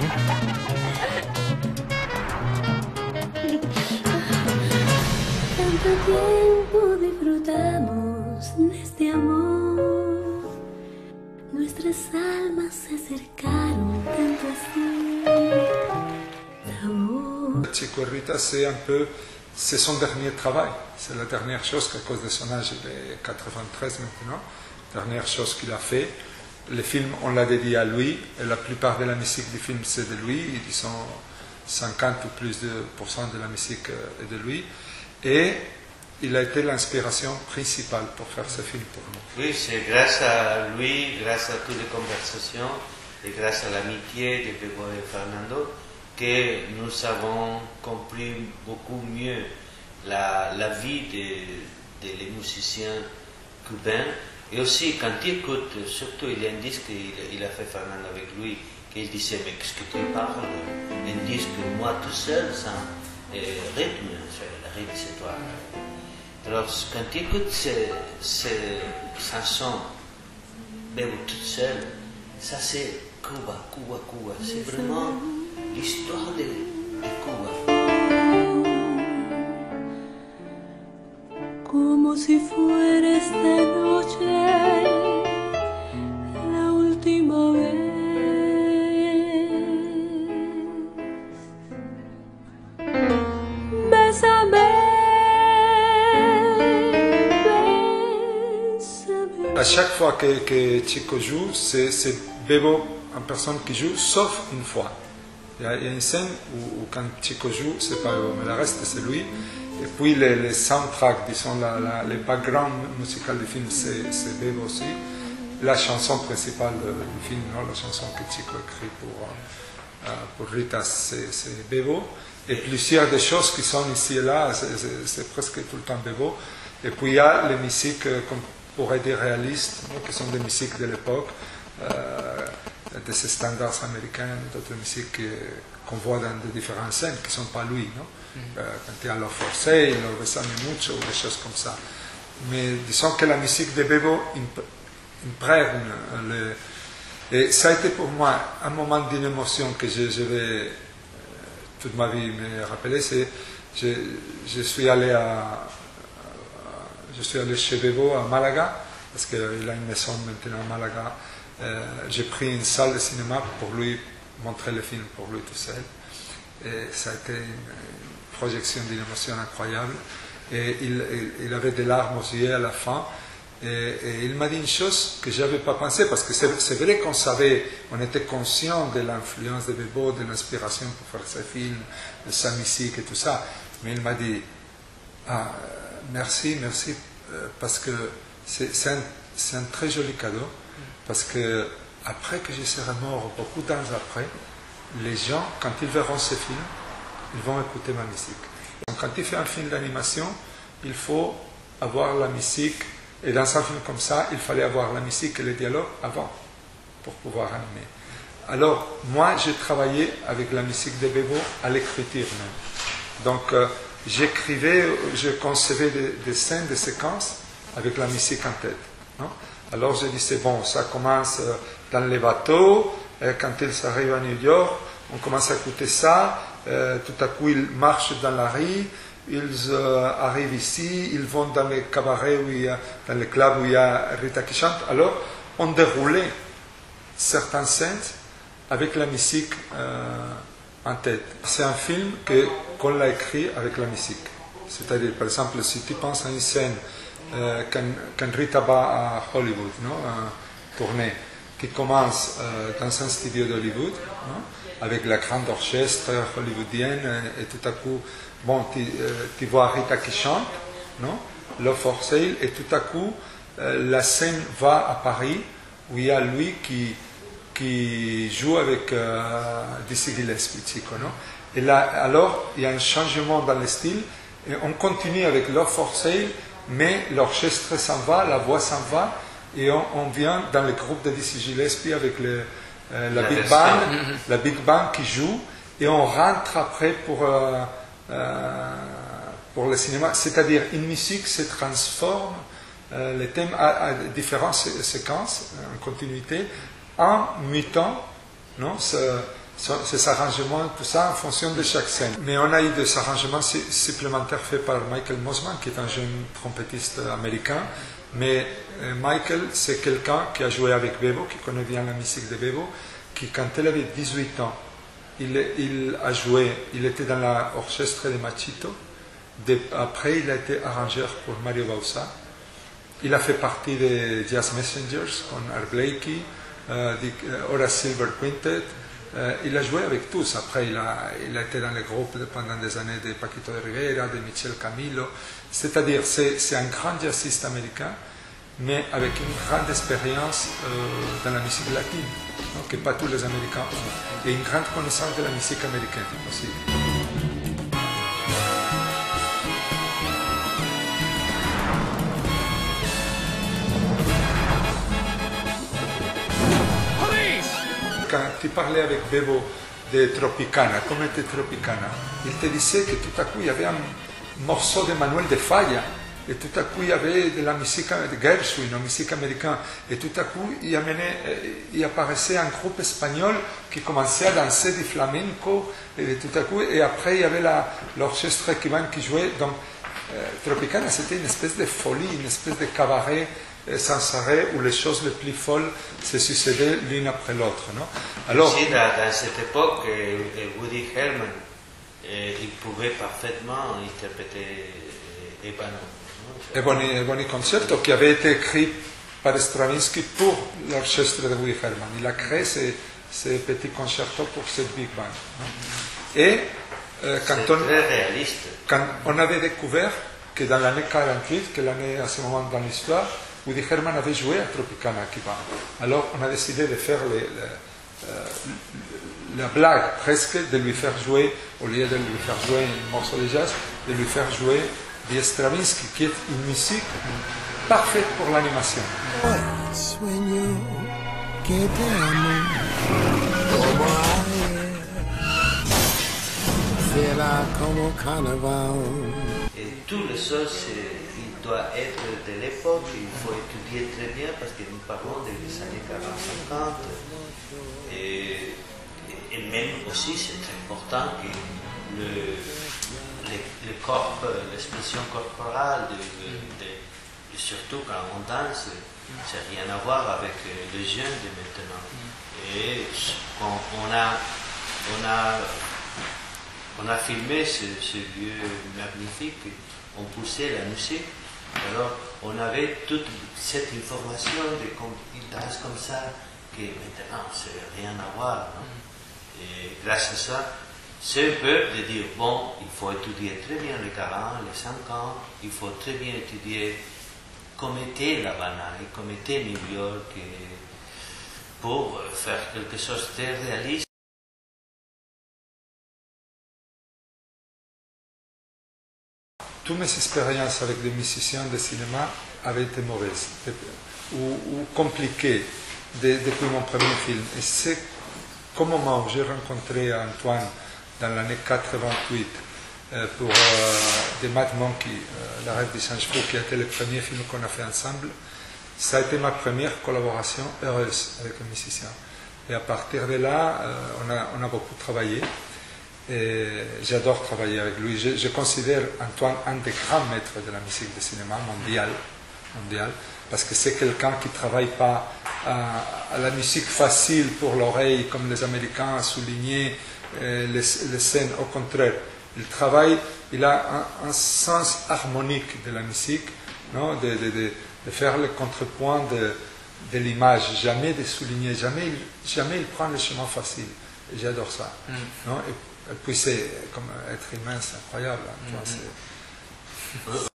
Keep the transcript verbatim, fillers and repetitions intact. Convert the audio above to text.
Tanto tiempo disfrutamos de este amor, nuestras almas se acercaron tanto así. Chico et Rita, c'est un peu, c'est son dernier travail. C'est la dernière chose qu'à cause de son âge, il est quatre-vingt-treize maintenant, dernière chose qu'il a fait. Le film, on l'a dédié à lui, et la plupart de la musique du film, c'est de lui. Disons, cinquante ou plus de pourcents de la musique est de lui. Et il a été l'inspiration principale pour faire ce film pour nous. Oui, c'est grâce à lui, grâce à toutes les conversations, et grâce à l'amitié de Bebo et Fernando, que nous avons compris beaucoup mieux la, la vie des de les musiciens cubains. Et aussi, quand il écoute, surtout il y a un disque qu'il il a fait Fernando avec lui, qu'il disait, mais qu'est-ce que tu parles? Un disque, moi tout seul, sans euh, rythme, le rythme c'est toi. Alors, quand tu écoutes ces, ces chansons, Bebo toute seule, ça c'est Cuba, Cuba, Cuba, c'est vraiment l'histoire de, de Cuba. Como si fuera esta noche la última vez. Bésame, bésame. À chaque fois que, que Chico joue, c'est Bebo en personne qui joue, sauf une fois. Il y a, il y a une scène où, où quand Chico joue, c'est pas Bebo, mais le reste c'est lui. Et puis les, les soundtracks, disons, la, la, les backgrounds musicaux du film, c'est Bebo aussi. La chanson principale du film, non, la chanson que Chico écrit pour, euh, pour Rita, c'est Bebo. Et plusieurs des choses qui sont ici et là, c'est presque tout le temps Bebo. Et puis il y a les musiques, qu'on pourrait dire réalistes, non, qui sont des musiques de l'époque. Euh, de ces standards américains, d'autres musiques qu'on voit dans de différentes scènes qui ne sont pas lui, non? Mm. euh, quand il y a Lo Forcé, Lo Besame Mucho, ou des choses comme ça. Mais disons que la musique de Bebo imprègne le... Et ça a été pour moi un moment d'une émotion que je, je vais euh, toute ma vie me rappeler, c'est je, je suis allé à je suis allé chez Bebo à Malaga, parce qu'il a une maison maintenant à Malaga. Euh, j'ai pris une salle de cinéma pour lui montrer le film pour lui tout seul. Et ça a été une projection d'une émotion incroyable. Et il, il, il avait des larmes aux yeux à la fin. Et, et il m'a dit une chose que je n'avais pas pensé, parce que c'est vrai qu'on savait, on était conscient de l'influence de Bebo, de l'inspiration pour faire ce film, de sa musique et tout ça. Mais il m'a dit, ah, merci, merci, parce que c'est un, un très joli cadeau. Parce que après que je serai mort, beaucoup d'années après, les gens, quand ils verront ce film, ils vont écouter ma musique. Donc, quand il fait un film d'animation, il faut avoir la musique, et dans un film comme ça, il fallait avoir la musique et le dialogue avant, pour pouvoir animer. Alors, moi, j'ai travaillé avec la musique de Bebo à l'écriture même. Donc, euh, j'écrivais, je concevais des, des scènes, des séquences avec la musique en tête. Non? Alors je disais, bon, ça commence dans les bateaux, quand ils arrivent à New York, on commence à écouter ça, euh, tout à coup ils marchent dans la rue, ils euh, arrivent ici, ils vont dans les cabarets, où il y a, dans les clubs où il y a Rita qui chante. Alors on déroulait certaines scènes avec la musique euh, en tête. C'est un film qu'on l'a écrit avec la musique. C'est-à-dire, par exemple, si tu penses à une scène, Euh, quand, quand Rita va à Hollywood, non, à tourner, qui commence euh, dans un studio d'Hollywood, avec la grande orchestre hollywoodienne, et, et tout à coup, bon, tu, euh, tu vois Rita qui chante, non, Love for Sale, et tout à coup, euh, la scène va à Paris, où il y a lui qui, qui joue avec euh, Dizzy Gillespie, Chico, non? Et là, alors, il y a un changement dans le style, et on continue avec Love for Sale, mais l'orchestre s'en va, la voix s'en va, et on, on vient dans le groupe de Dizzy Gillespie avec le, euh, la, la big band, la big band qui joue, et on rentre après pour, euh, euh, pour le cinéma. C'est-à-dire, une musique se transforme, euh, les thèmes à, à différentes sé séquences, en continuité, en mutant, non, ce, ces arrangements, tout ça en fonction de chaque scène. Mais on a eu des arrangements supplémentaires faits par Michael Mosman, qui est un jeune trompettiste américain. Mais euh, Michael, c'est quelqu'un qui a joué avec Bebo, qui connaît bien la musique de Bebo, qui quand elle avait dix-huit ans, il, il a joué, il était dans l'orchestre de Machito. De, après, il a été arrangeur pour Mario Bauza. Il a fait partie des Jazz Messengers, con Art Blakey, euh, Horace Silver Quintet. Euh, il a joué avec tous. Après, il a, il a été dans les groupes pendant des années de Paquito de Rivera, de Michel Camilo. C'est-à-dire, c'est, c'est un grand jazziste américain, mais avec une grande expérience euh, dans la musique latine, non, que pas tous les Américains ont, et une grande connaissance de la musique américaine aussi. Quand tu parlais avec Bebo de Tropicana, comment était Tropicana, il te disait que tout à coup il y avait un morceau de Manuel de Falla, et tout à coup il y avait de la musique de Gershwin, la musique américaine, et tout à coup il, amenait, il apparaissait un groupe espagnol qui commençait à danser du flamenco, et tout à coup, et après il y avait la, l'orchestre cubain qui jouait. Donc euh, Tropicana, c'était une espèce de folie, une espèce de cabaret sans arrêt où les choses les plus folles se succédaient l'une après l'autre. Non? Alors, aussi, dans, dans cette époque, Woody Herman, il pouvait parfaitement interpréter Ébano. Ebony Concerto, qui avait été écrit par Stravinsky pour l'orchestre de Woody Herman. Il a créé ces, ces petits concertos pour cette big band. Non? Et euh, quand, on, très réaliste. quand on avait découvert que dans l'année quarante-huit, que l'année à ce moment dans l'histoire, Woody Herman avait joué à Tropicana à Cuba. Alors on a décidé de faire les, les, euh, la blague presque, de lui faire jouer, au lieu de lui faire jouer un morceau de jazz, de lui faire jouer du Stravinsky, qui est une musique parfaite pour l'animation. Et toutes les choses, il doit être de l'époque, il faut étudier très bien parce que nous parlons des années quarante cinquante. Et, et même aussi, c'est très important que le, le, le corps, l'expression corporelle, de, de, de, surtout quand on danse, ça n'a rien à voir avec les jeunes de maintenant. Et quand on a, on a On a filmé ce, ce lieu magnifique, on poussait la musique, alors on avait toute cette information de comme il danse comme ça, que maintenant c'est rien à voir. Non? Et grâce à ça, c'est un peu de dire, bon, il faut étudier très bien les quarante, les cinquante, il faut très bien étudier comment était La Habana et comment était New York, et pour faire quelque chose de très réaliste. Toutes mes expériences avec des musiciens de cinéma avaient été mauvaises ou, ou compliquées de, depuis mon premier film. Et c'est qu'au moment où j'ai rencontré Antoine dans l'année quatre-vingt-huit euh, pour euh, The Mad Monkey, euh, La Rêve du Singe Fou, qui a été le premier film qu'on a fait ensemble, ça a été ma première collaboration heureuse avec un musicien. Et à partir de là, euh, on, a, on a beaucoup travaillé. Et j'adore travailler avec lui. Je, je considère Antoine un des grands maîtres de la musique de cinéma mondial, mondial parce que c'est quelqu'un qui ne travaille pas à, à la musique facile pour l'oreille, comme les Américains, à souligner euh, les, les scènes. Au contraire, il travaille, il a un, un sens harmonique de la musique, non? de, de, de, de faire le contrepoint de, de l'image, jamais de souligner, jamais, jamais il prend le chemin facile. Et j'adore ça. Mm. Non? Et, Et puis c'est comme être humain, c'est incroyable. Hein, mm-hmm.